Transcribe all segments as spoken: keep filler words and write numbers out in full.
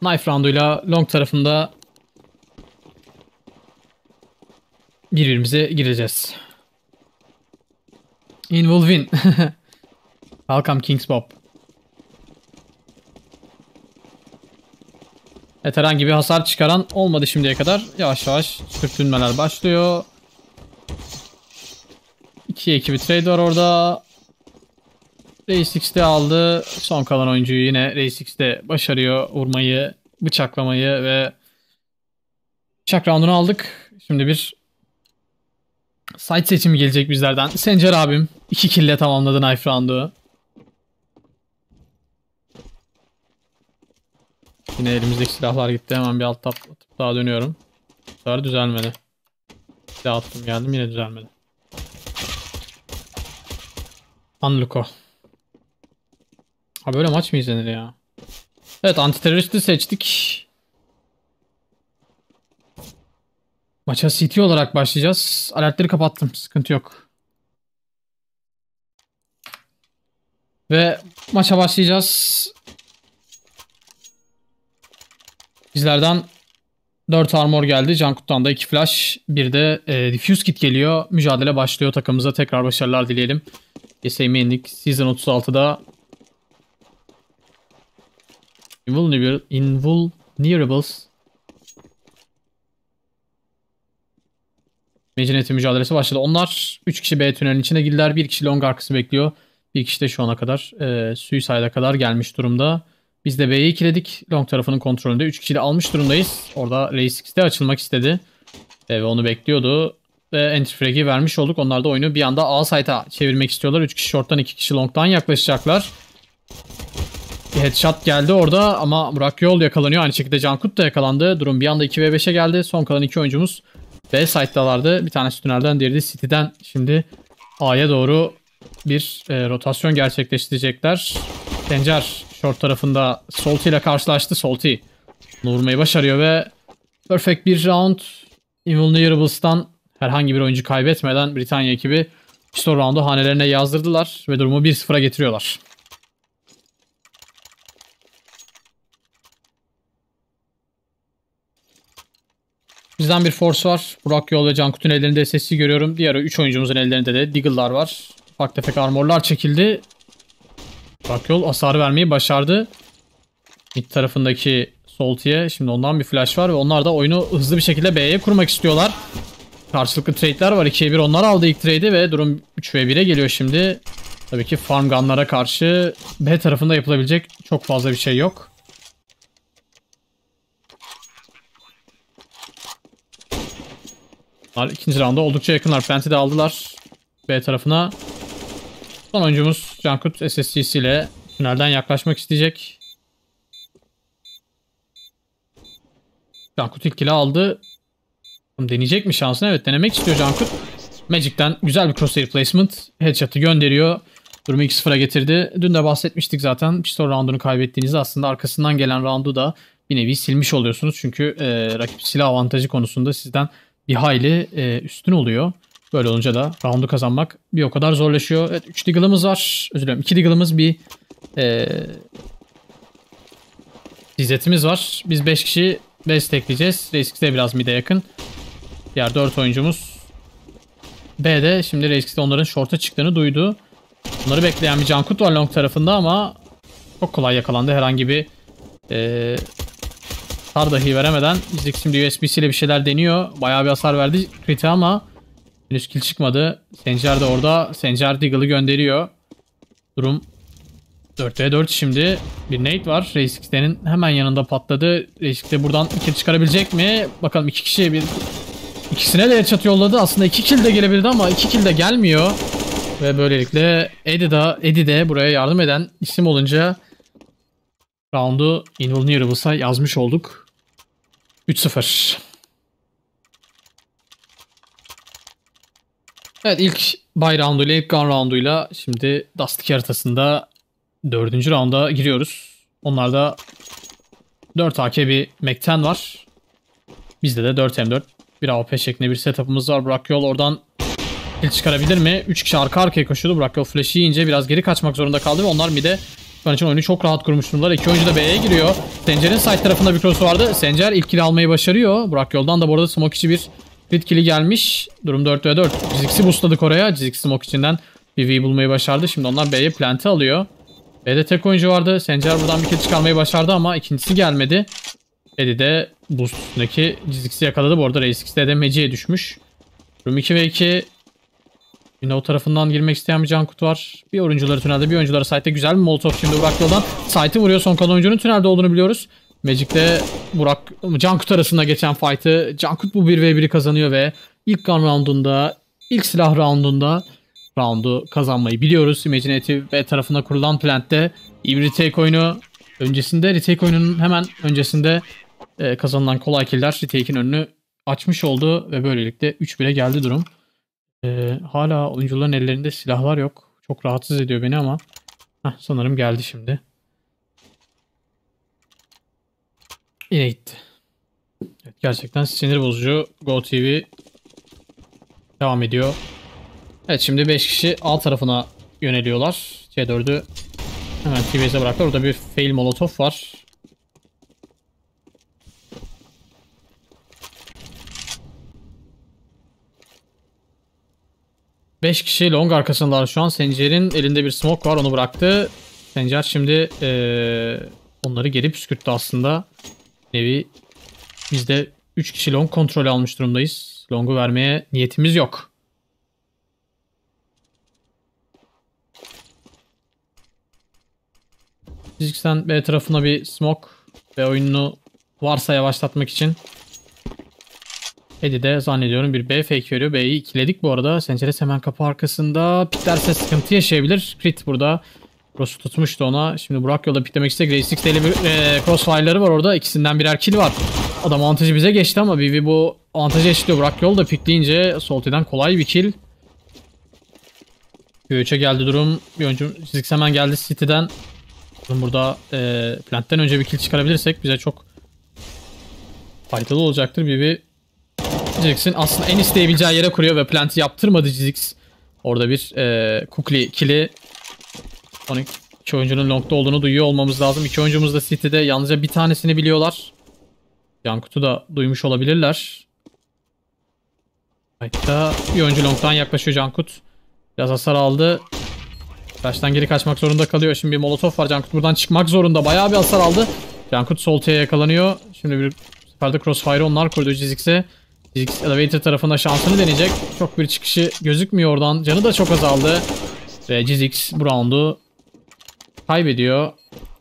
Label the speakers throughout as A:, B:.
A: Knife rounduyla long tarafında birbirimize gireceğiz. In will win. Welcome Kings Bob. Evet, herhangi bir hasar çıkaran olmadı şimdiye kadar. Yavaş yavaş sürtünmeler başlıyor. İki ekibi trade var orada. Race X'de aldı. Son kalan oyuncuyu yine Race X'de başarıyor vurmayı, bıçaklamayı ve bıçak roundunu aldık. Şimdi bir site seçimi gelecek bizlerden. Sencer abim iki kill ile tamamladı knife roundu. Yine elimizdeki silahlar gitti. Hemen bir alt atıp daha dönüyorum. Bu sefer düzelmedi. Silah attım geldim, yine düzelmedi. Unluko. Ha, böyle maç mı izlenir ya? Evet, antiteröristi seçtik. Maça C T olarak başlayacağız. Alertleri kapattım. Sıkıntı yok. Ve maça başlayacağız. Bizlerden dört armor geldi. Cankut'tan da iki flash. Bir de e, diffuse kit geliyor. Mücadele başlıyor. Takımımıza tekrar başarılar dileyelim. G S M'ye indik. Season otuz altıda Invulnerable, Invulnerables Mecineti mücadelesi başladı. Onlar üç kişi B tünelin içine girdiler. bir kişi long arkası bekliyor. Bir kişi de şu ana kadar e, Suicide'a kadar gelmiş durumda. Biz de B'yi ikiledik. Long tarafının kontrolünde. üç kişi de almış durumdayız. Orada Race X'de açılmak istedi. E, ve onu bekliyordu. Ve entry frag'i vermiş olduk. Onlar da oyunu bir anda A site'a çevirmek istiyorlar. üç kişi short'tan, iki kişi long'dan yaklaşacaklar. Bir headshot geldi orada ama Burak Yol yakalanıyor. Aynı şekilde Cankut da yakalandı. Durum bir anda iki ve beşe geldi. Son kalan iki oyuncumuz B site'dalardı. Bir tanesi tünelden, diğeri de City'den. Şimdi A'ya doğru bir e, rotasyon gerçekleştirecekler. Sencer short tarafında Salty ile karşılaştı. Salty vurmayı başarıyor ve perfect bir round. Invulnerables'tan herhangi bir oyuncu kaybetmeden Britanya ekibi pistol roundu hanelerine yazdırdılar ve durumu bir sıfıra getiriyorlar. Bizden bir force var. Burak Yol ve Cankut'un ellerinde S S C görüyorum. Diğer üç oyuncumuzun ellerinde de Deagle'lar var. Ufak tefek armorlar çekildi. Burak Yol hasar vermeyi başardı. Mid tarafındaki Salty'ye şimdi ondan bir flash var ve onlar da oyunu hızlı bir şekilde B'ye kurmak istiyorlar. Karşılıklı trade'ler var. ikiye bir onlar aldı ilk trade'i ve durum üç ve bire geliyor şimdi. Tabii ki farm gun'lara karşı B tarafında yapılabilecek çok fazla bir şey yok. İkinci rounda oldukça yakınlar. Plant'i de aldılar B tarafına. Son oyuncumuz Cankut S S C'si ile tünelden yaklaşmak isteyecek. Cankut ilk kill'i aldı. Deneyecek mi şansını? Evet, denemek istiyor Cankut. Magic'ten güzel bir crosshair placement. Headshot'ı gönderiyor. Durumu iki sıfıra getirdi. Dün de bahsetmiştik zaten. Pistol roundunu kaybettiğinizde aslında arkasından gelen roundu da bir nevi silmiş oluyorsunuz. Çünkü e, rakip silah avantajı konusunda sizden bir hayli e, üstün oluyor. Böyle olunca da roundu kazanmak bir o kadar zorlaşıyor. Evet, üç Deagle'ımız var. Özür dilerim, iki Deagle'ımız, bir e, dizetimiz var. Biz beş kişi base tekleyeceğiz. Race biraz mid'e yakın. Diğer dört oyuncumuz B'de. Şimdi Race onların short'a çıktığını duydu. Bunları bekleyen bir Cankut var long tarafında ama çok kolay yakalandı. Herhangi bir e, hasar dahi veremeden. Bizlik şimdi U S B'si ile bir şeyler deniyor. Bayağı bir hasar verdi Kriti ama henüz kill çıkmadı. Sencer de orada. Sencer Deagle'ı gönderiyor. Durum dört ve dört şimdi. Bir nade var. Reis'te'nin hemen yanında patladı. Reis'te buradan kill çıkarabilecek mi? Bakalım, iki kişiye bir... İkisine de headshot yolladı. Aslında iki kill de gelebilirdi ama iki kill de gelmiyor. Ve böylelikle Eddie de, Eddie de buraya yardım eden isim olunca roundu Invulnerables'a yazmış olduk. üç sıfır. Evet, ilk buy rounduyla, ilk gun rounduyla şimdi Dusty haritasında dördüncü rounda giriyoruz. Onlarda dört A K bir Mac on var. Bizde de dört M dört bir A W P şeklinde bir setup'ımız var. Burak Yol oradan kill çıkarabilir mi? üç kişi arka arkaya koşuyordu. Burak Yol flash'ı yiyince biraz geri kaçmak zorunda kaldı ve onlar mid'e Şu an için oyunu çok rahat kurmuş durumdalar. İki oyuncu da B'ye giriyor. Sencer'in side tarafında bir cross vardı. Sencer ilk kill'i almayı başarıyor. Burak Yol'dan da bu arada smoke içi bir crit kill'i gelmiş. Durum dört ve dört. Jizix'i boostladık oraya. Jizix smoke içinden bir V bulmayı başardı. Şimdi onlar B'ye plant'i alıyor. B'de tek oyuncu vardı. Sencer buradan bir kill çıkarmayı başardı ama ikincisi gelmedi. Eddie de boost üstündeki Jizix'i yakaladı. Bu arada Race X'de de Magic'e düşmüş. Durum iki ve iki. Yine o tarafından girmek isteyen bir Cankut var. Bir oyuncuları tünelde, bir oyuncuları site'de. Güzel bir molotov şimdi Burak Yol'dan. Site'ı vuruyor. Son kalan oyuncunun tünelde olduğunu biliyoruz. Magic'te Burak, Cankut arasında geçen fight'ı Cankut bu bir ve biri kazanıyor ve ilk gun roundunda, ilk silah roundunda roundu kazanmayı biliyoruz. Imaginative B tarafına kurulan plant'te iyi bir retake oyunu. Öncesinde, retake oyununun hemen öncesinde e, kazanılan kolay killer retake'in önünü açmış oldu ve böylelikle üç bire geldi durum. Ee, hala oyuncuların ellerinde silahlar yok. Çok rahatsız ediyor beni ama heh, sanırım geldi şimdi. Yine gitti. Evet, gerçekten sinir bozucu. GoTV devam ediyor. Evet, şimdi beş kişi A tarafına yöneliyorlar. C dördü hemen T-Base'e bıraktılar. Orada bir fail molotov var. beş kişi long arkasındalar şu an. Sencer'in elinde bir smoke var. Onu bıraktı. Sencer şimdi ee, onları geri püskürttü aslında. Nevi biz de üç kişi long kontrolü almış durumdayız. Long'u vermeye niyetimiz yok. Fizikten B tarafına bir smoke ve oyununu varsa yavaşlatmak için Eddie de zannediyorum bir B fake veriyor. B'yi ikiledik bu arada. Senceres hemen kapı arkasında. Piklerse sıkıntı yaşayabilir. Crit burada. Cross'u tutmuştu ona. Şimdi Burak Yol'da piklemek istedi. Grace X'de bir e, crossfire'ları var orada. İkisinden birer kill var. Adam avantajı bize geçti ama Vivi bu avantajı eşitliyor. Burak Yol da pikleyince Salty'den kolay bir kill. üçe geldi durum. Bir oyuncu Zix hemen geldi City'den. Burada e, plant'ten önce bir kill çıkarabilirsek bize çok faydalı olacaktır. Vivi Jizix'in aslında en isteyebileceği yere kuruyor ve plant'i yaptırmadı Jizix. Orada bir e, Kukli kill'i. Onun iki oyuncunun long'da olduğunu duyuyor olmamız lazım. İki oyuncumuz da City'de. Yalnızca bir tanesini biliyorlar. Cankut'u da duymuş olabilirler. Hatta bir oyuncu long'dan yaklaşıyor Cankut. Biraz hasar aldı. Flash'tan geri kaçmak zorunda kalıyor. Şimdi bir molotof var. Cankut buradan çıkmak zorunda. Bayağı bir hasar aldı. Cankut Salty'ye yakalanıyor. Şimdi bir seferde crossfire onlar kurdu Jizix'e. Jizix elevator tarafında şansını deneyecek. Çok bir çıkışı gözükmüyor oradan. Canı da çok azaldı. Ve Jizix bu roundu kaybediyor.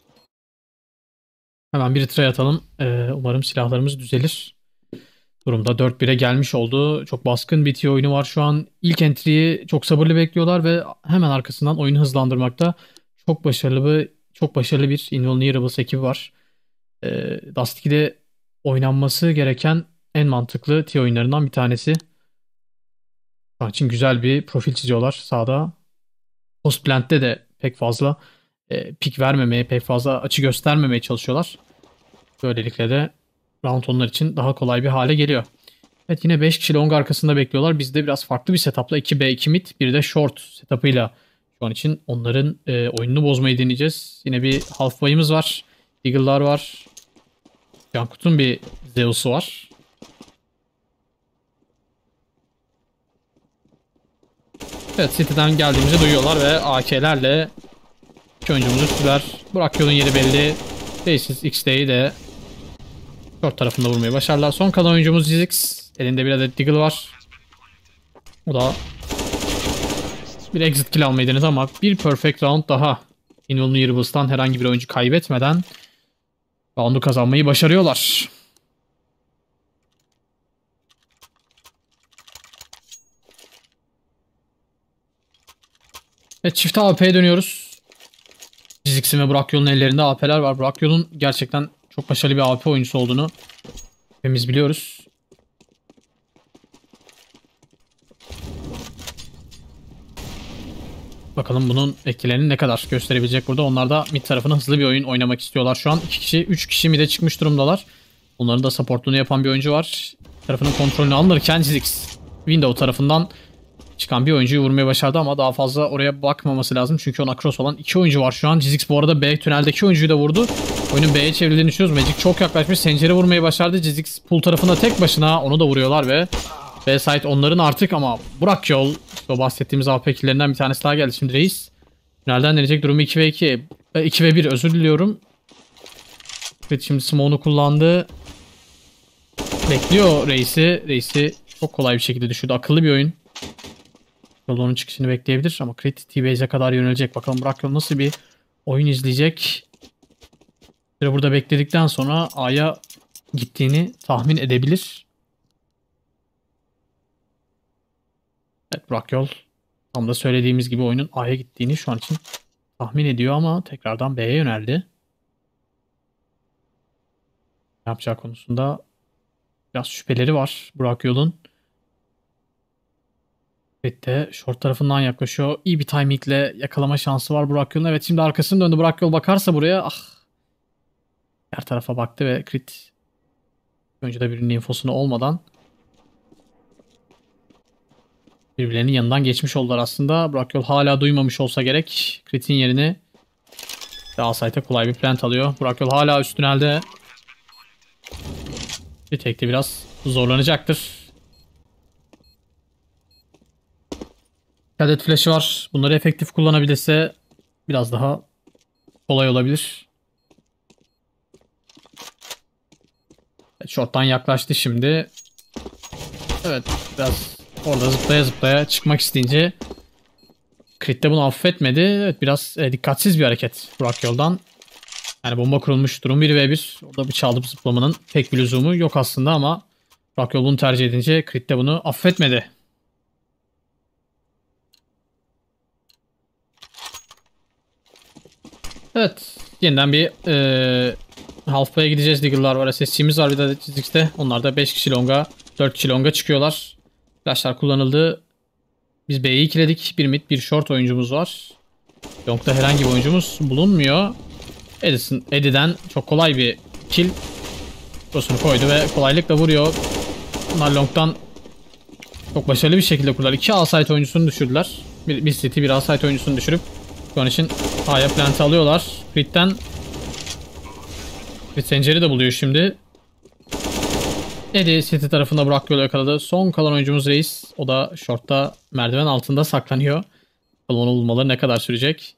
A: Hemen bir try atalım. Ee, umarım silahlarımız düzelir. Durumda dört bire gelmiş oldu. Çok baskın bir T oyunu var şu an. İlk entry'yi çok sabırlı bekliyorlar ve hemen arkasından oyunu hızlandırmakta çok başarılı bir çok başarılı bir Invulnerables ekibi var. Ee, Dust iki'de oynanması gereken en mantıklı T oyunlarından bir tanesi. Şu an için güzel bir profil çiziyorlar sahada. Post plant'te de pek fazla e, pik vermemeye, pek fazla açı göstermemeye çalışıyorlar. Böylelikle de round onlar için daha kolay bir hale geliyor. Evet, yine beş kişi long arkasında bekliyorlar. Biz de biraz farklı bir setupla iki B iki mid bir de short setup'ıyla şu an için onların e, oyununu bozmayı deneyeceğiz. Yine bir half bay'ımız var. Eagle'lar var. Cankut'un bir Zeus'u var. Evet, City'den geldiğimizi duyuyorlar ve A K'lerle iki oyuncumuzu üstüler. Burak Yol'un yeri belli. Faces X'deyi de short tarafında vurmayı başardılar. Son kalan oyuncumuz Jizix. Elinde bir adet Deagle var. O da bir exit kill almayı denedi ama bir perfect round daha. Invulnerables'tan herhangi bir oyuncu kaybetmeden roundu kazanmayı başarıyorlar. Evet, çift A P'ye dönüyoruz. Jizix'in ve Burak Yol'un ellerinde A P'ler var. Burak Yol'un gerçekten çok başarılı bir A P oyuncusu olduğunu hepimiz biliyoruz. Bakalım bunun etkilerini ne kadar gösterebilecek burada. Onlar da mid tarafına hızlı bir oyun oynamak istiyorlar şu an. iki kişi, üç kişi mid'e çıkmış durumdalar. Onların da supportluğunu yapan bir oyuncu var. Tarafının kontrolünü alırken Jizix Window tarafından Çıkan bir oyuncuyu vurmaya başardı ama daha fazla oraya bakmaması lazım. Çünkü ona cross olan iki oyuncu var şu an. Jizix bu arada B tüneldeki oyuncuyu da vurdu. Oyunun B'ye çevrildiğini düşünüyoruz. Magic çok yaklaşmış. Sencer'i vurmayı başardı. Jizix pool tarafında tek başına onu da vuruyorlar ve B site onların artık ama Burak Yol o bahsettiğimiz A P killerinden bir tanesi daha geldi. Şimdi Reis tünelden deneyecek, durumu iki ve iki. iki ve bir özür diliyorum. Evet, şimdi smoke'unu kullandı. Bekliyor Reis'i. Reis'i çok kolay bir şekilde düşürdü. Akıllı bir oyun. Yolun çıkışını bekleyebilir ama Crit T-Base'e kadar yönelecek. Bakalım Burak Yol nasıl bir oyun izleyecek. Burada bekledikten sonra A'ya gittiğini tahmin edebilir. Evet, Burak Yol tam da söylediğimiz gibi oyunun A'ya gittiğini şu an için tahmin ediyor ama tekrardan B'ye yöneldi. Ne yapacağı konusunda biraz şüpheleri var Burak Yol'un. Evet de short tarafından yaklaşıyor. İyi bir timingle yakalama şansı var Burak Yol'un. Evet, şimdi arkasını döndü. Burak Yol bakarsa buraya, ah. Her tarafa baktı ve crit. Önce de birinin infosunu olmadan birbirlerinin yanından geçmiş oldular aslında. Burak Yol hala duymamış olsa gerek. Crit'in yerini daha site'e kolay bir plant alıyor. Burak Yol hala üst tünelde. Bir tekte biraz zorlanacaktır. Cadet flash'ı var. Bunları efektif kullanabilirse biraz daha kolay olabilir. Evet, short'tan yaklaştı şimdi. Evet, biraz orada zıplaya zıplaya çıkmak isteyince Crit de bunu affetmedi. Evet, biraz e, dikkatsiz bir hareket Burak Yol'dan. Yani bomba kurulmuş, durum bir ve bir. Orada bir çalıp zıplamanın pek bir lüzumu yok aslında ama Burak Yol bunu tercih edince Crit de bunu affetmedi. Evet, yeniden bir e, half play'e gideceğiz. Diggle'lar var, S S C'miz var bir de Jizix'te. Onlar da beş kişi longa, dört kişi longa çıkıyorlar. Flash'lar kullanıldı. Biz B'yi ikiledik. Bir mid, bir short oyuncumuz var. Long'da herhangi bir oyuncumuz bulunmuyor. Edison, Eddie'den çok kolay bir kill. Cross'unu koydu ve kolaylıkla vuruyor. Bunlar long'dan çok başarılı bir şekilde kurdular. İki A-site oyuncusunu düşürdüler. Bir, bir city, bir A-site oyuncusunu düşürüp şu an için A'ya plant alıyorlar. Crit'ten Crit Sencer'i de buluyor şimdi. Eddie city tarafında Burak Yol'u yakaladı. Son kalan oyuncumuz Reis. O da short'ta merdiven altında saklanıyor. Bakalım onu bulmaları ne kadar sürecek.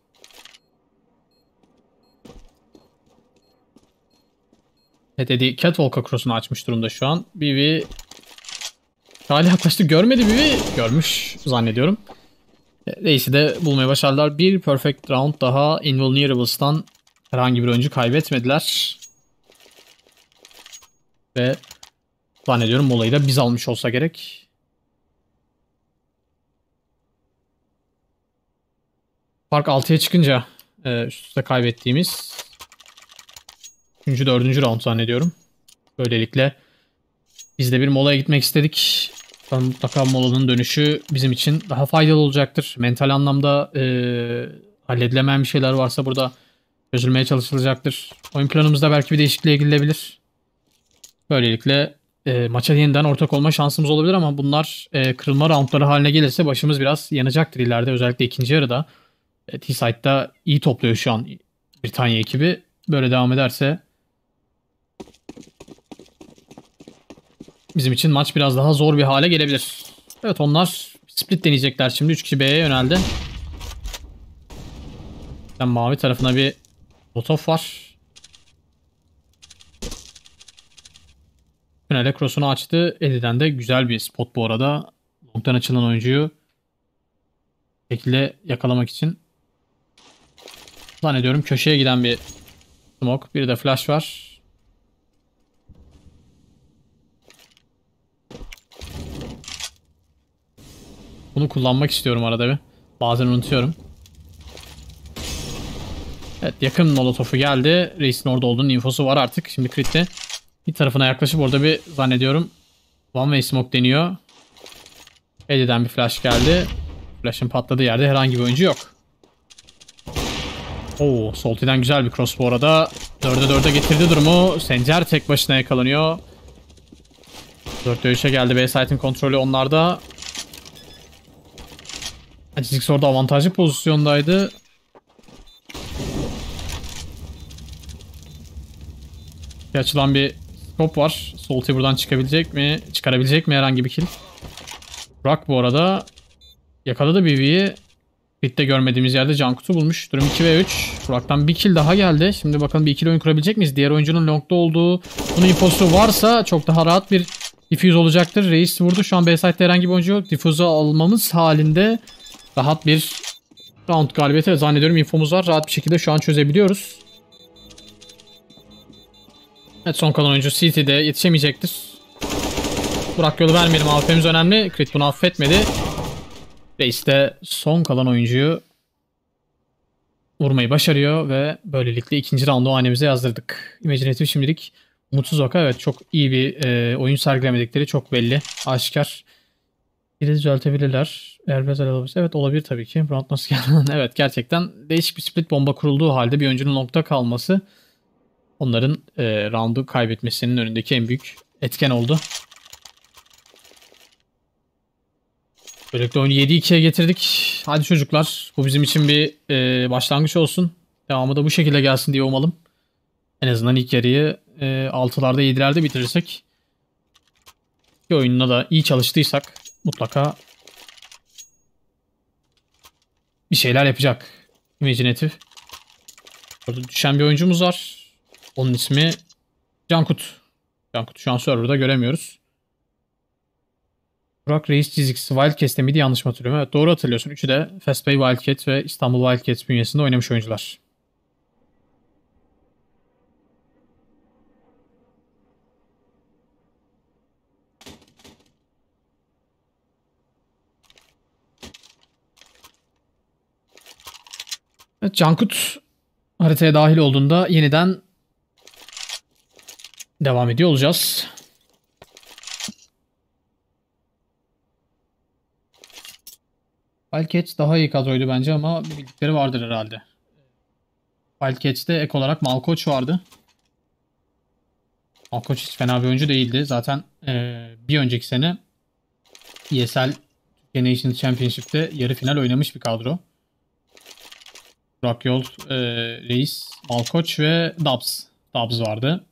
A: Evet, Eddie Catwalk'a cross'unu açmış durumda şu an. B B Salih yaklaştı. Görmedi B B. Görmüş zannediyorum. Reis'i de bulmayı başardılar. Bir perfect round daha. Invulnerables'tan herhangi bir oyuncu kaybetmediler. Ve zannediyorum molayı da biz almış olsa gerek. Fark altıya çıkınca üst üste kaybettiğimiz üçüncü dördüncü round zannediyorum. Böylelikle biz de bir molaya gitmek istedik. Mutlaka molanın dönüşü bizim için daha faydalı olacaktır. Mental anlamda e, halledilemeyen bir şeyler varsa burada çözülmeye çalışılacaktır. Oyun planımızda belki bir değişikliğe gidilebilir. Böylelikle e, maça yeniden ortak olma şansımız olabilir ama bunlar e, kırılma roundları haline gelirse başımız biraz yanacaktır ileride. Özellikle ikinci yarıda. E, T-Side'da iyi topluyor şu an Britanya ekibi. Böyle devam ederse bizim için maç biraz daha zor bir hale gelebilir. Evet, onlar split deneyecekler şimdi. üç kişi B'ye yöneldi. Yani mavi tarafına bir Molotov var. Tünele cross'unu açtı. Eddie'den de güzel bir spot bu arada. Long'dan açılan oyuncuyu şekilde yakalamak için. Zannediyorum köşeye giden bir smoke. Bir de flash var. Bunu kullanmak istiyorum arada bir. Bazen unutuyorum. Evet, yakın molotofu geldi. Reis'in orada olduğunun infosu var artık. Şimdi Crit'te bir tarafına yaklaşıp orada bir zannediyorum one way smoke deniyor. Eddie'den bir flash geldi. Flash'ın patladığı yerde herhangi bir oyuncu yok. Oo, Salty'den güzel bir cross bu arada. dörde dörde getirdi durumu. Sencer tek başına yakalanıyor. dörtte üçe geldi. B site'in kontrolü onlarda. Ziggs orada avantajlı pozisyondaydı. Bir açılan bir scope var. Salty buradan çıkabilecek mi? Çıkarabilecek mi herhangi bir kill? Burak bu arada yakaladı B B'yi. Bit'te görmediğimiz yerde Cankut'u bulmuş. Durum iki ve üç. Burak'tan bir kill daha geldi. Şimdi bakalım bir ikili oyun kurabilecek miyiz? Diğer oyuncunun long'da olduğu bunun infosu varsa çok daha rahat bir diffuse olacaktır. Reis vurdu. Şu an B site'de herhangi bir oyuncu yok. Diffuse'u almamız halinde rahat bir round galibiyeti zannediyorum infomuz var. Rahat bir şekilde şu an çözebiliyoruz. Evet, son kalan oyuncu C T'de yetişemeyecektir. Burak yolu vermeyelim. A F'miz önemli. Crit bunu affetmedi. Reis de son kalan oyuncuyu vurmayı başarıyor ve böylelikle ikinci roundu hanemize yazdırdık. Imaginative şimdilik umutsuz vaka. Evet, çok iyi bir e, oyun sergilemedikleri çok belli. Aşikar. Biri düzeltebilirler. Eğer Bezel alabilirse. Evet, olabilir tabii ki. Round nasıl geldi? Evet, gerçekten değişik bir split bomba kurulduğu halde bir oyuncunun long'da kalması onların e, roundu kaybetmesinin önündeki en büyük etken oldu. Böylelikle oyunu yedi ikiye getirdik. Hadi çocuklar, bu bizim için bir e, başlangıç olsun. Devamı da bu şekilde gelsin diye umalım. En azından ilk yarıyı e, altılarda yedilerde bitirirsek, bir oyununa da iyi çalıştıysak mutlaka bir şeyler yapacak Imaginative. Burada düşen bir oyuncumuz var. Onun ismi Cankut. Cankut şu an serverda göremiyoruz. Burak Reis Ziggs Wildcats'te miydi, yanlış mı hatırlıyorum? Evet, doğru hatırlıyorsun. Üçü de Fastbay Wildcats ve İstanbul Wildcats bünyesinde oynamış oyuncular. Evet, Cankut haritaya dahil olduğunda yeniden devam ediyor olacağız. Wildcats daha iyi kadroydu bence ama bir bildikleri vardır herhalde. Wildcats'te ek olarak Malkoç vardı. Malkoç hiç fena bir oyuncu değildi. Zaten e, bir önceki sene E S L Nations Championship'te yarı final oynamış bir kadro. Burak Yol, e, Reis, Malkoç ve Dubs. Dubs vardı.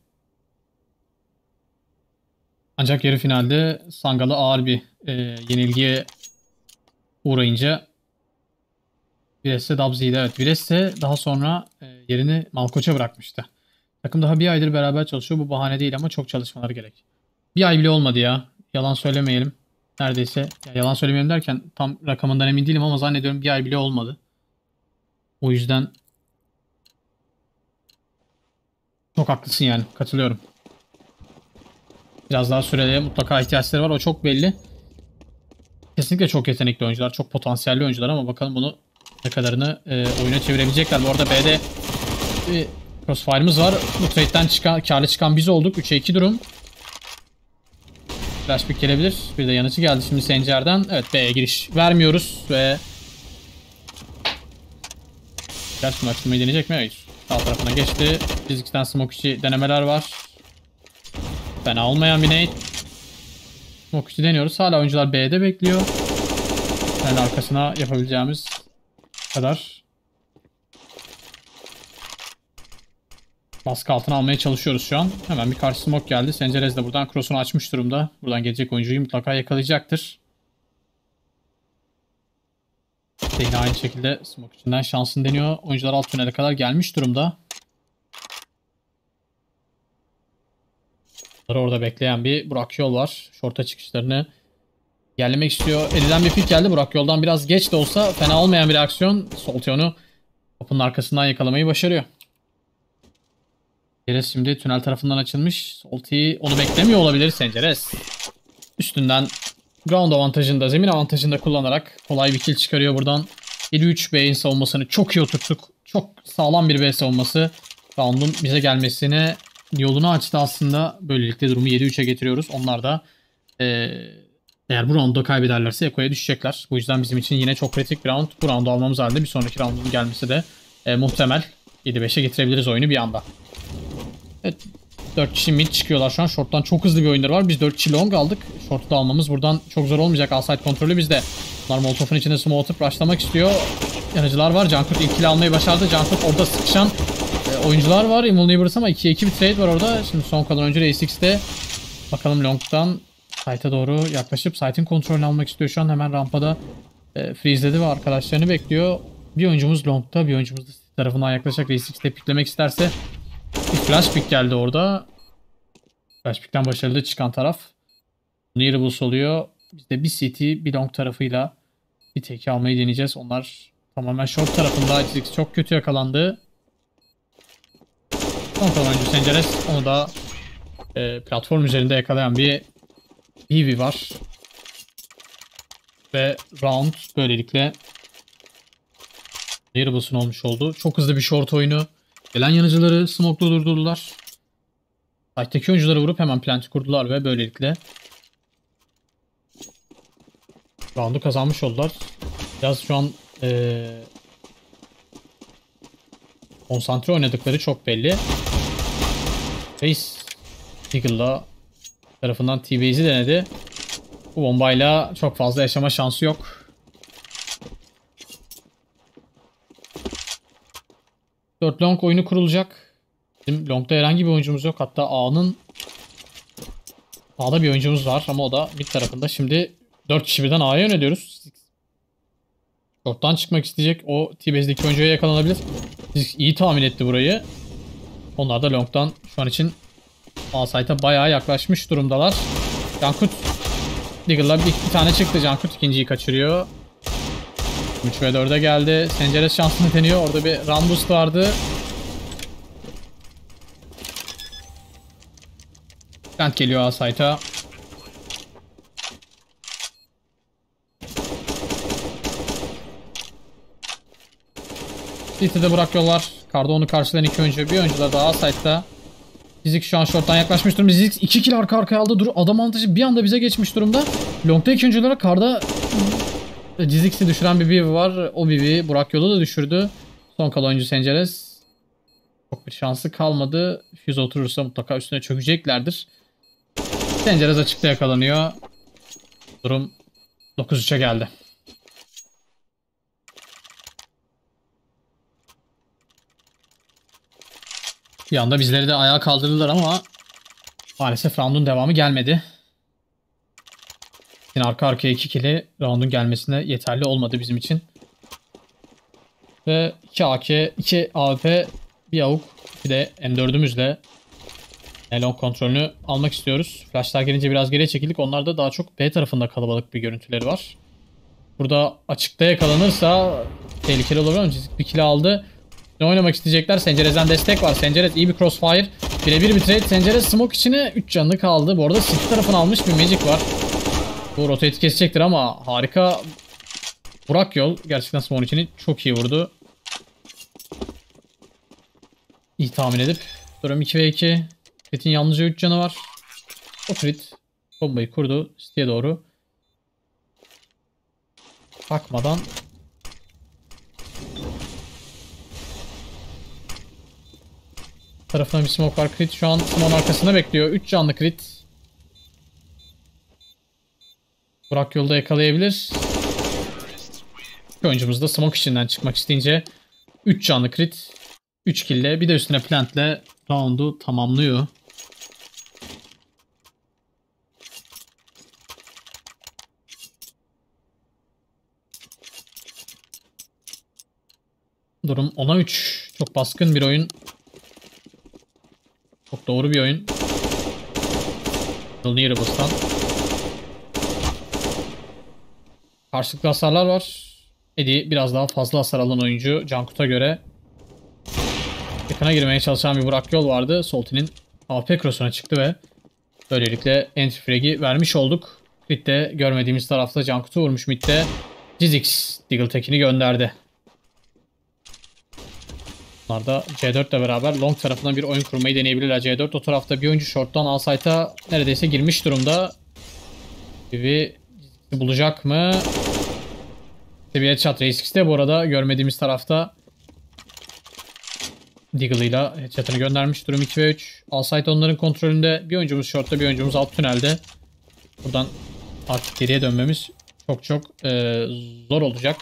A: Ancak yarı finalde Sangalı ağır bir e, yenilgiye uğrayınca Vires de Dubs'iydi. Evet, Vires de daha sonra e, yerini Malkoç'a bırakmıştı. Takım daha bir aydır beraber çalışıyor. Bu bahane değil ama çok çalışmaları gerek. Bir ay bile olmadı ya. Yalan söylemeyelim. Neredeyse. Ya yalan söylemeyelim derken tam rakamından emin değilim ama zannediyorum bir ay bile olmadı. O yüzden çok haklısın yani. Katılıyorum. Biraz daha süreye mutlaka ihtiyaçları var. O çok belli. Kesinlikle çok yetenekli oyuncular. Çok potansiyelli oyuncular ama bakalım bunu ne kadarını e, oyuna çevirebilecekler. Bu arada B'de bir crossfire'ımız var. Bu trade'den çıkan, karlı çıkan biz olduk. üçe iki durum. Flash pick gelebilir. Bir de yanıcı geldi şimdi Sencer'den. Evet, B'ye giriş vermiyoruz ve Flash mı açılmayı deneyecek mi? Hayır. Sağ tarafına geçti. Fizikten smoke içi denemeler var. Fena olmayan bir nade. Smoke içi deniyoruz. Hala oyuncular B'de bekliyor. Yani arkasına yapabileceğimiz kadar baskı altına almaya çalışıyoruz şu an. Hemen bir karşı smoke geldi. Sencerez de buradan cross'unu açmış durumda. Buradan gelecek oyuncuyu mutlaka yakalayacaktır. Yine aynı şekilde smoke içinden şansını deniyor. Oyuncular alt tünele kadar gelmiş durumda. Orada bekleyen bir Burak Yol var. Short'a çıkışlarını yerlemek istiyor. Eliden bir pick geldi. Burak Yol'dan biraz geç de olsa fena olmayan bir aksiyon. Salty onu kapının arkasından yakalamayı başarıyor. Sencerez şimdi tünel tarafından açılmış. Salty onu beklemiyor olabilir. Sencerez üstünden ground avantajını da zemin avantajını da kullanarak kolay bir kill çıkarıyor buradan. yedi üç B'nin savunmasını çok iyi oturttuk. Çok sağlam bir B savunması. Round'un bize gelmesine yolunu açtı aslında. Böylelikle durumu yedi üçe getiriyoruz. Onlar da e, eğer bu round'u kaybederlerse Eko'ya düşecekler. Bu yüzden bizim için yine çok kritik bir round. Bu round'u almamız halinde bir sonraki round'un gelmesi de e, muhtemel. yedi beşe getirebiliriz oyunu bir anda. Evet, dört kişi mid çıkıyorlar şu an. Short'tan çok hızlı bir oyunları var. Biz dört kişi long aldık. short'u da almamız buradan çok zor olmayacak. Outside kontrolü bizde. Bunlar Molotov'un içine smoke atıp rushlamak istiyor. Yanıcılar var. Cankut ilk kill almayı başardı. Cankut orada sıkışan e, oyuncular var. Evil Neighbors ama ikiye iki bir trade var orada. Şimdi son kalan oyuncu Race X'te. Bakalım Long'dan site'a doğru yaklaşıp site'in kontrolünü almak istiyor. Şu an hemen rampada e, freezeledi ve arkadaşlarını bekliyor. Bir oyuncumuz Long'da, bir oyuncumuz da tarafından yaklaşacak. Race X'te piklemek isterse bir flash pick geldi orada. Flash pick'ten başarılı çıkan taraf Nearables oluyor. Biz de bir C T, bir long tarafıyla bir teki almayı deneyeceğiz. Onlar tamamen short tarafında. X çok kötü yakalandı. Son kalan oyuncu Senceres. Onu da e, platform üzerinde yakalayan bir B V var. Ve round böylelikle Nearables'ın olmuş oldu. Çok hızlı bir short oyunu. Gelen yanıcıları smoke'da durdurdular. Site'deki oyuncuları vurup hemen plant'i kurdular ve böylelikle round'u kazanmış oldular. Biraz şu an ee, konsantre oynadıkları çok belli. Face Eagle'la tarafından T-Base'i denedi. Bu bombayla çok fazla yaşama şansı yok. dört long oyunu kurulacak. Bizim long'da herhangi bir oyuncumuz yok. Hatta A'nın A'da bir oyuncumuz var ama o da mid tarafında. Şimdi dört kişi birden A'ya yöneliyoruz. Short'tan çıkmak isteyecek. O T-Base'deki oyuncuya yakalanabilir. İyi tahmin etti burayı. Onlar da long'dan şu an için A site'a bayağı yaklaşmış durumdalar. Cankut Deagle'la bir, bir tane çıktı. Cankut ikinciyi kaçırıyor. üç ve dörde geldi. Senceres şansını deniyor. Orada bir run boost vardı. Plant geliyor A site'a. City'de Burak yollar. Karda onu karşılayan iki oyuncu. Bir oyuncu da daha A site'da. Zizik şu an short'tan yaklaşmış durumda. Zizik iki kill arka arkaya aldı. Dur, adam avantajı bir anda bize geçmiş durumda. Long'da iki oyunculara Karda Zizix'i düşüren bir B B var. O B B Burak yolu da düşürdü. Son kalan oyuncu Senceres. Çok bir şansı kalmadı. Fuse oturursa mutlaka üstüne çökeceklerdir. Senceres açıkta yakalanıyor. Durum dokuz üçe geldi. Bir anda bizleri de ayağa kaldırdılar ama maalesef round'un devamı gelmedi. Yine arka arkaya iki kill'i round'un gelmesine yeterli olmadı bizim için. Ve iki A K, iki A W P, bir AUK, bir de M dördümüzle long kontrolünü almak istiyoruz. Flashlar gelince biraz geriye çekildik. Onlar da daha çok B tarafında kalabalık bir görüntüleri var. Burada açıkta yakalanırsa tehlikeli olur ama bir kill aldı. Ne oynamak isteyecekler? Senceres'den destek var. Senceres iyi bir crossfire. Birebir bir trade. Senceres smoke içine üç canlı kaldı. Bu arada City tarafını almış bir Magic var. Bu rotate kesecektir ama harika. Burak yol. Gerçekten smoke içini çok iyi vurdu. İyi tahmin edip. Durum iki ve iki. Crit'in yalnızca üç canı var. O Crit bombayı kurdu. City'ye doğru. Bakmadan tarafına bir smoke var. Crit şu an smoke'un arkasında bekliyor. üç canlı Crit. Burak yolda yakalayabilir. Bir oyuncumuz da smoke içinden çıkmak isteyince üç canlı Crit. üç kill'le bir de üstüne plant'le round'u tamamlıyor. Durum ona üç. Çok baskın bir oyun. Çok doğru bir oyun. Nearables'tan. Karşılıklı hasarlar var. Eddie biraz daha fazla hasar alan oyuncu Cankut'a göre. Yakına girmeye çalışan bir Burak yol vardı. Solti'nin A P cross'una çıktı ve böylelikle entry frag'i vermiş olduk. Mid'de görmediğimiz tarafta Cankut'u vurmuş mid'de. Zizix Deagle tekini gönderdi. Bunlar da C dört ile beraber long tarafından bir oyun kurmayı deneyebilirler. C dört o tarafta bir oyuncu short'tan A site'a neredeyse girmiş durumda. Bir bulacak mı? Bir headshot Race X'te bu arada görmediğimiz tarafta Deagle ile headshot'ını göndermiş. Durum iki ve üç. A site onların kontrolünde. Bir oyuncumuz short'ta, bir oyuncumuz alt tünelde. Buradan artık geriye dönmemiz çok çok e, zor olacak.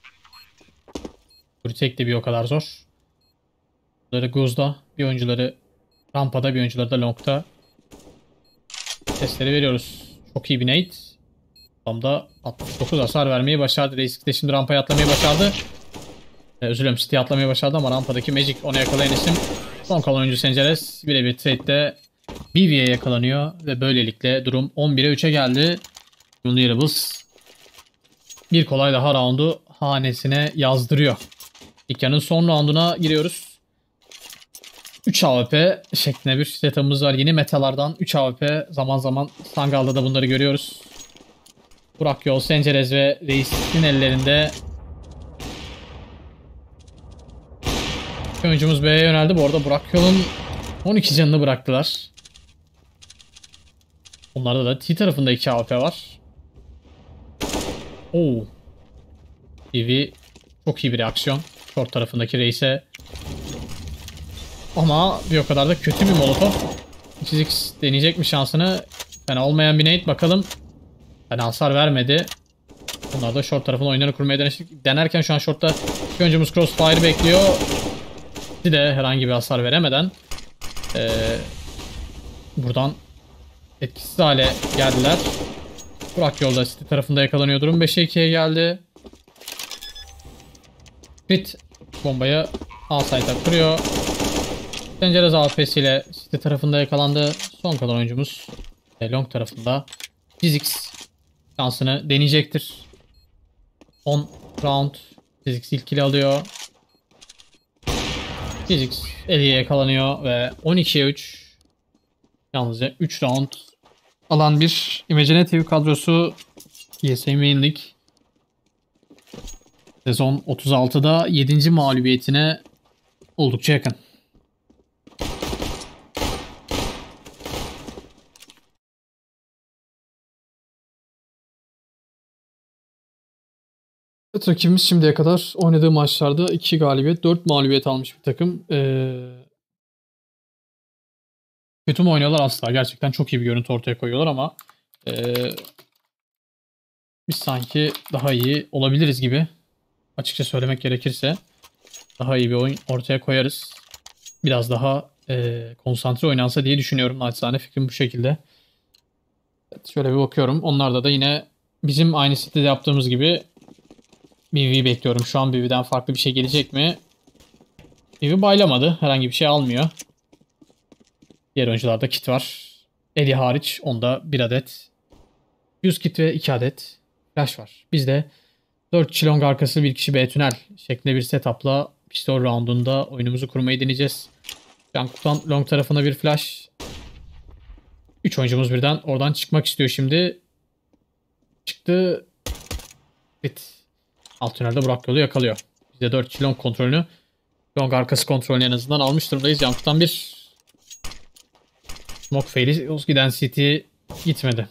A: Tek de bir o kadar zor. Oyuncuları Guz'da, bir oyuncuları rampada, bir oyuncuları da long'da testleri veriyoruz. Çok iyi bir nade. Tam da altmış dokuz hasar vermeyi başardı. Reis de şimdi rampaya atlamayı başardı. Ee, özür dilerim, City'ye atlamayı başardı ama rampadaki Magic onu yakalayan isim. Son kalan oyuncu Senceres birebir trade'de B V'ye yakalanıyor ve böylelikle durum on bire üçe geldi. Vulnerables bir kolay daha roundu hanesine yazdırıyor. İlk yarının son rounduna giriyoruz. üç A W P şeklinde bir setup'ımız var. Yeni metalardan üç A W P, zaman zaman Sangal'da da bunları görüyoruz. Burak Yol, Sencerez ve Reis'in ellerinde. Oyuncumuz B'ye yöneldi. Bu arada Burak Yol'un on iki canını bıraktılar. Onlarda da T tarafında iki A W P var. Oo. T V çok iyi bir reaksiyon. Short tarafındaki Reis'e. Ama bir o kadar da kötü bir molotov. üç x deneyecek mi şansını? Fena olmayan bir nade, bakalım. Fena hasar vermedi. Bunlar da short tarafına oyunları kurmaya deneştik. Denerken şu an shortta oyuncumuz crossfire bekliyor. Bir de herhangi bir hasar veremeden ee, buradan etkisiz hale geldiler. Burak yolda City tarafında yakalanıyor. Durum beşe ikiye geldi. Crit bombayı outside'a kuruyor. Pencerez A W P'siyle City tarafında yakalandı. Son kalan oyuncumuz long tarafında Fizix şansını deneyecektir. on round Fizix ilk kill alıyor. Fizix Eli'ye yakalanıyor ve on ikiye üç yalnızca üç round alan bir Imaginative kadrosu E S A Main League. Sezon otuz altıda yedinci mağlubiyetine oldukça yakın. Evet, rakibimiz şimdiye kadar oynadığı maçlarda iki galibiyet, dört mağlubiyet almış bir takım. Ee, kötü mü oynuyorlar? Asla. Gerçekten çok iyi bir görüntü ortaya koyuyorlar ama ee, biz sanki daha iyi olabiliriz gibi. Açıkça söylemek gerekirse daha iyi bir oyun ortaya koyarız. Biraz daha ee, konsantre oynansa diye düşünüyorum. Naçizane fikrim bu şekilde. Evet, şöyle bir bakıyorum. Onlarda da yine bizim aynı sitede yaptığımız gibi B V bekliyorum. Şu an B V'den farklı bir şey gelecek mi? B V baylamadı. Herhangi bir şey almıyor. Diğer oyuncularda kit var. Eddie hariç onda bir adet yüz kit ve iki adet flash var. Bizde dört kişi long arkası, bir kişi B tünel şeklinde bir setupla pistol roundunda oyunumuzu kurmayı deneyeceğiz. Cankut'tan long tarafına bir flash. üç oyuncumuz birden oradan çıkmak istiyor şimdi. Çıktı. Bit. Alt tünelde Burak yolu yakalıyor. Bizde dört kişi long kontrolünü, long arkası kontrolünü en azından almış durumdayız. Cankut'tan bir smoke fail'i. Giden City gitmedi.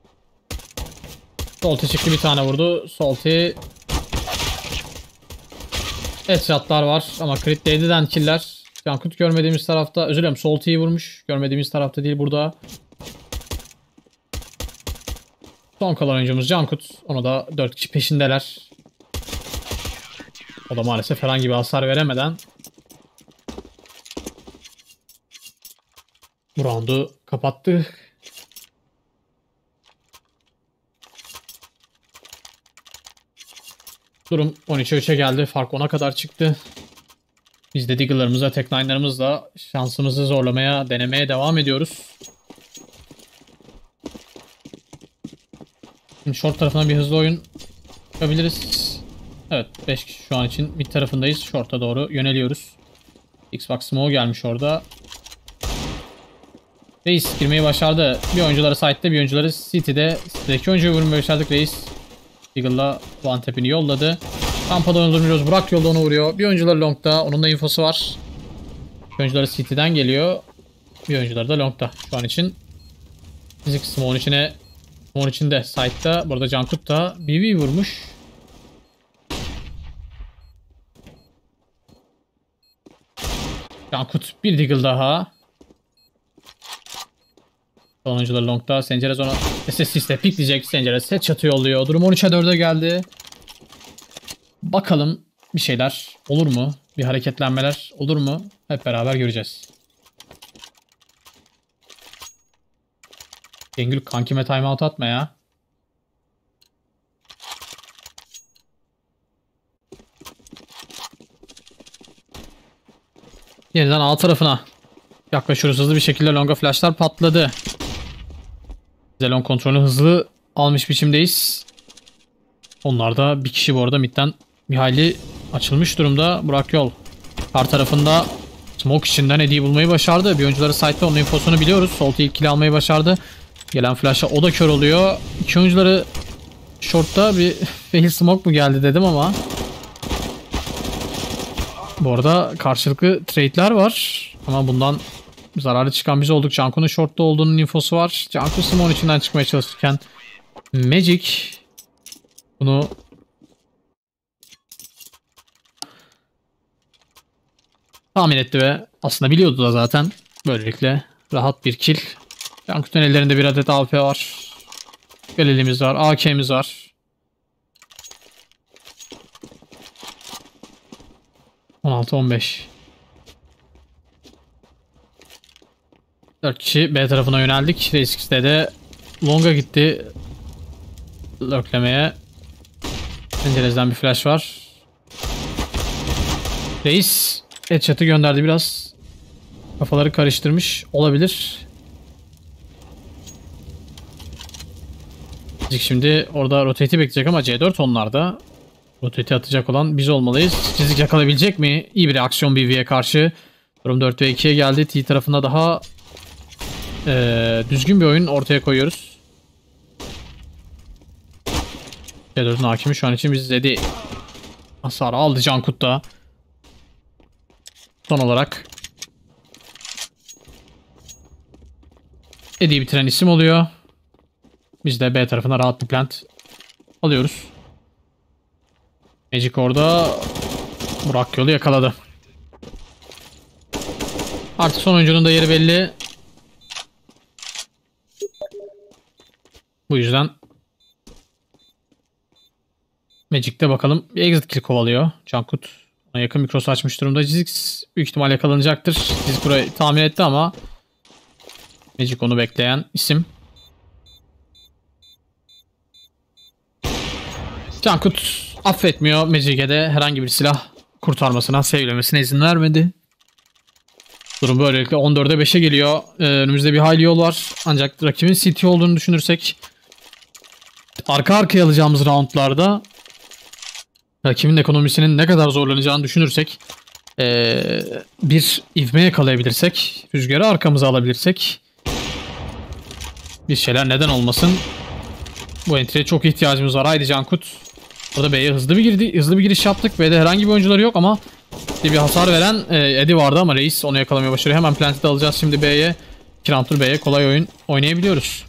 A: Salty çıktı, bir tane vurdu. Salty. Headshot'lar var ama crit değdiden killer. Cankut görmediğimiz tarafta, özür dilerim, Salty'yi vurmuş. Görmediğimiz tarafta değil, burada. Son kalan oyuncumuz Cankut. Onu da dört kişi peşindeler. O da maalesef herhangi bir hasar veremeden bu roundu kapattı. Durum on üçe üçe geldi. Fark ona kadar çıktı. Biz de Diggle'larımızla, Tek Nine'larımızla şansımızı zorlamaya, denemeye devam ediyoruz. Şimdi short tarafına bir hızlı oyun yapabiliriz. Evet, beş kişi şu an için mid tarafındayız. Short'a doğru yöneliyoruz. Xbox Smoke gelmiş orada. Reis girmeyi başardı. Bir oyuncuları side'de, bir oyuncuları City'de. City'deki oyuncuyu vurmayı başardık. Reis Eagle'la one tap'ini yolladı. Rampada öldürmüyoruz. Burak yolda onu vuruyor. Bir oyuncuları long'da. Onun da infosu var. Bir oyuncuları City'den geliyor. Bir oyuncuları da long'da. Şu an için fizik Smoke'un içine, Smoke'un içinde side'da. Burada Cankut da B B vurmuş. Cankut bir Deagle daha. Sonuncuları long'da. Sencerez ona S S S'de pikleyecek. Sencerez headshot'ı yolluyor. Durum on üçe dörde geldi. Bakalım bir şeyler olur mu? Bir hareketlenmeler olur mu? Hep beraber göreceğiz. Cengül kankime timeout atma ya. Yeniden A tarafına yaklaşıyoruz. Hızlı bir şekilde longa flashlar patladı. Zelon kontrolünü hızlı almış biçimdeyiz. Onlar da bir kişi bu arada midden bir hayli açılmış durumda. Burak Yol kar tarafında smoke içinden Eddie'yi bulmayı başardı. Bir oyuncuları site'de, onun infosunu biliyoruz. Salt'ı ilk kill almayı başardı. Gelen flash'a o da kör oluyor. İki oyuncuları short'ta bir fail smoke mu geldi dedim ama bu arada karşılıklı trade'ler var. Ama bundan zararlı çıkan biz olduk. Canku'nun short'ta olduğunun infosu var. Canku smoke'un içinden çıkmaya çalışırken Magic bunu tahmin etti ve aslında biliyordu da zaten. Böylelikle rahat bir kill. Canku'nun ellerinde bir adet A W P var. Galilimiz var. A K'miz var. on altı on beş. dört kişi B tarafına yöneldik. Reis X'de de Long'a gitti. Lurklemeye. Pencerezden bir flash var. Reis headshot'ı gönderdi, biraz kafaları karıştırmış olabilir. Şimdi orada rotate'i bekleyecek ama C dört onlarda. Rotate'i atacak olan biz olmalıyız. Çizik yakalayabilecek mi? İyi bir reaksiyon B V'ye karşı. Durum dört ve ikiye geldi. T tarafında daha ee, düzgün bir oyun ortaya koyuyoruz. C dört'ün hakimi şu an için biz dedi. Hasarı aldı Cankut da. Son olarak Eddie'yi bitiren isim oluyor. Biz de B tarafına rahat bir plant alıyoruz. Magic orada Burak Yol'u yakaladı. Artık son oyuncunun da yeri belli. Bu yüzden Magic'te bakalım bir exit kill kovalıyor. Cankut ona yakın bir cross açmış durumda. Zizix büyük ihtimal yakalanacaktır. Zizix burayı tahmin etti ama Magic onu bekleyen isim. Cankut affetmiyor. Magic'e de herhangi bir silah kurtarmasına, sevlemesine izin vermedi. Durum böylelikle on dörde beşe geliyor. Ee, önümüzde bir hayli yol var. Ancak rakibin C T olduğunu düşünürsek arka arkaya alacağımız roundlarda rakibin ekonomisinin ne kadar zorlanacağını düşünürsek ee, bir ivme yakalayabilirsek, rüzgarı arkamıza alabilirsek bir şeyler neden olmasın. Bu entry'e çok ihtiyacımız var. Haydi Cankut. Burada B'ye hızlı bir girdi, hızlı bir giriş yaptık. B'de herhangi bir oyuncuları yok ama bir hasar veren e, Eddie vardı ama Reis onu yakalamaya başarıyor. Hemen plant'i de alacağız şimdi B'ye. iki round'dur B'ye kolay oyun oynayabiliyoruz.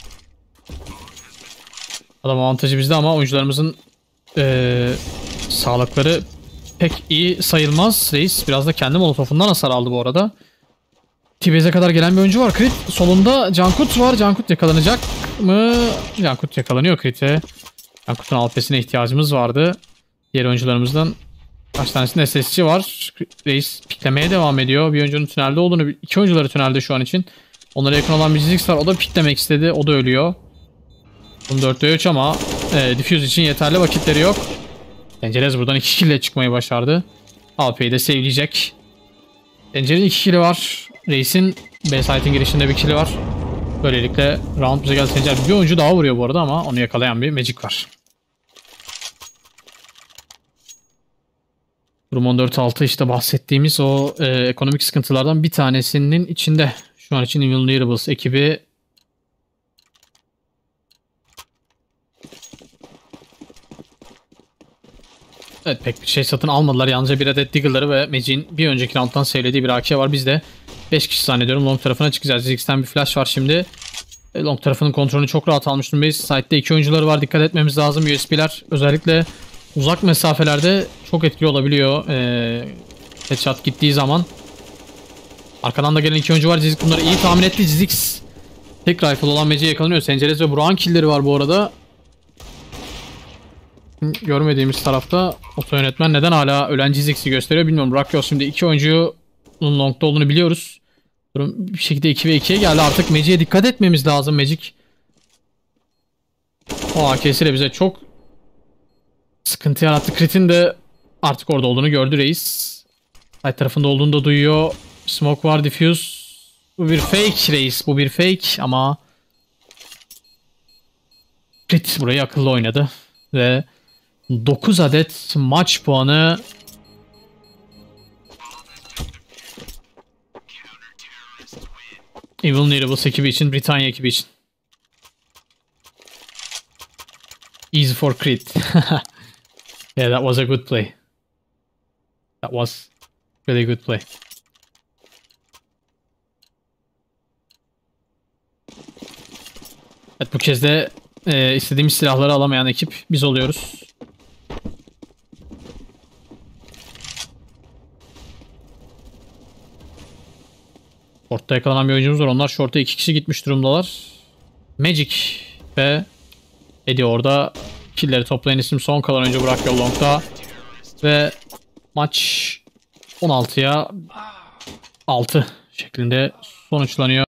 A: Adam avantajı bizde ama oyuncularımızın e, sağlıkları pek iyi sayılmaz. Reis biraz da kendi molotofundan hasar aldı bu arada. T-Base'e kadar gelen bir oyuncu var. Crit solunda Cankut var. Cankut yakalanacak mı? Cankut yakalanıyor Crit'e. Cankut'un A W P'sine ihtiyacımız vardı. Diğer oyuncularımızdan kaç tanesinde S S'ci var. Reis piklemeye devam ediyor. Bir oyuncunun tünelde olduğunu, iki oyuncuları tünelde şu an için. Onlara yakın olan bir Zizix var. O da piklemek istedi. O da ölüyor. Bunun dörtte üç ama e, Diffuse için yeterli vakitleri yok. Pencerez buradan iki kill ile çıkmayı başardı. A W P'yi de sevleyecek. Pencerenin iki kill'i var. Reis'in B site'in girişinde bir kill'i var. Böylelikle round bize geldi. Pencer bir oyuncu daha vuruyor bu arada ama onu yakalayan bir Magic var. Durum on dört altı işte bahsettiğimiz o e, ekonomik sıkıntılardan bir tanesinin içinde. Şu an için Invulnerables ekibi evet pek bir şey satın almadılar. Yalnızca bir adet Diggle'ları ve Magic'in bir önceki round'dan sevlediği bir A K var. Biz de beş kişi zannediyorum long tarafına çıkacağız. Ziggs'ten bir flash var şimdi. Long tarafının kontrolünü çok rahat almış durumdayız. Site'de iki oyuncuları var. Dikkat etmemiz lazım. U S B'ler özellikle uzak mesafelerde çok etkili olabiliyor. Ee, headshot gittiği zaman. Arkadan da gelen iki oyuncu var. Zizix bunları iyi tahmin etti. Zizix Tek rifle olan Magic'e yakalanıyor. Sencerez ve Burak'ın killleri var bu arada. Görmediğimiz tarafta oto yönetmen neden hala ölen Cizix'i gösteriyor bilmiyorum. Burak şimdi iki oyuncunun long'da olduğunu biliyoruz. Durum bir şekilde iki ve ikiye geldi. Artık Magic'e dikkat etmemiz lazım. Magic o A K'siyle bize çok sıkıntı yarattı. Crit'in de artık orada olduğunu gördü reis. Side tarafında olduğunu da duyuyor. Smoke var, diffuse. Bu bir fake reis. Bu bir fake ama Crit burayı akıllı oynadı. Ve dokuz adet maç puanı Invulnerables ekibi için, Britanya ekibi için. Easy for Crit. Yeah, that was a good play. That was really good play. Evet, bu kez de e, istediğimiz silahları alamayan ekip biz oluyoruz. Short'ta yakalanan bir oyuncumuz var. Onlar short'a iki kişi gitmiş durumdalar. Magic ve Eddie orada. Killleri toplayan isim son kalan önce Burak Yol long'da. Ve maç on altıya altı şeklinde sonuçlanıyor.